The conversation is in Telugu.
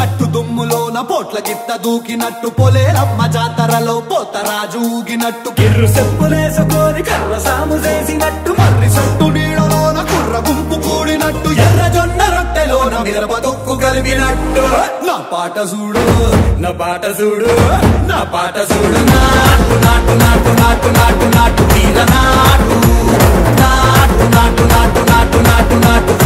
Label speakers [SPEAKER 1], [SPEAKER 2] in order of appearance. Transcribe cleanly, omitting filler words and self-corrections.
[SPEAKER 1] గట్టు దుమ్ములోన పోట్ల గిత్త దూకినట్టు పొలేరమ్మ జాతరలో పోతరాజు ఊగినట్టు కిర్రు చెప్పులేసుకొని కర్ర సాము చేసినట్టు మర్రి సొట్టు నీడలోన కుర్ర గుంపు కూడినట్టు ఎర్ర జొన్న రొట్టెలోన మిరప దొక్కు కలిపినట్టు నా పాట చూడు నా పాట చూడు నా పాట చూడు నాటు నాటు నాటు నాటు నాటు నాటు వీర నాటు నాటు నాటు నాటు నాటు నాటు నాటు